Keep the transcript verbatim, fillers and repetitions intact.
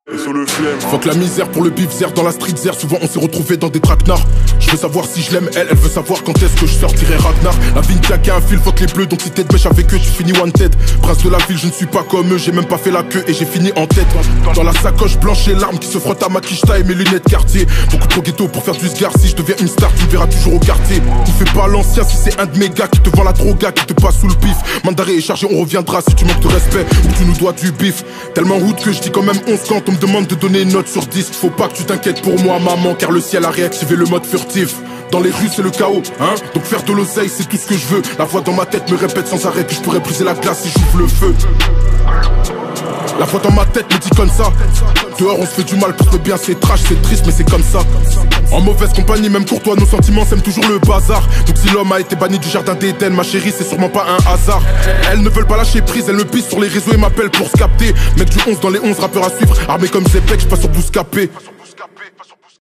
Sur le flemme. Faut que la misère pour le bif zer dans la street zer. Souvent on s'est retrouvé dans des traquenards. Je veux savoir si je l'aime, elle, elle veut savoir quand est-ce que je sortirai Ragnar. La vie a un fil, faut que les bleus, donc si t'es de mèche avec eux, tu finis wanted. Prince de la ville, je ne suis pas comme eux, j'ai même pas fait la queue et j'ai fini en tête. Dans la sacoche blanche et l'arme qui se frotte à ma quicheta et mes lunettes quartier. Beaucoup trop ghetto pour faire du sgar, si je deviens une star, tu me verras toujours au quartier. Tu fais pas l'ancien si c'est un de mes gars qui te vend la droga, qui te passe sous le pif. Mandaré est chargé, on reviendra si tu manques de respect ou tu nous dois du bif. Tellement route que je dis quand même onze quand on me demande de donner une note sur dix. Faut pas que tu t'inquiètes pour moi maman, car le ciel a réactivé le mode furtif. Dans les rues c'est le chaos, hein. Donc faire de l'oseille c'est tout ce que je veux. La voix dans ma tête me répète sans arrêt que je pourrais briser la glace si j'ouvre le feu. La voix dans ma tête me dit comme ça. Dehors on se fait du mal pour le bien, c'est trash, c'est triste mais c'est comme ça. En mauvaise compagnie, même courtois, nos sentiments s'aiment toujours le bazar. Donc si l'homme a été banni du jardin d'Éden, ma chérie c'est sûrement pas un hasard. Elles ne veulent pas lâcher prise, elles me pissent sur les réseaux et m'appellent pour se capter. Mec du onze dans les onze rappeurs à suivre, armé comme Zepek, j'passe sur Bouscapé.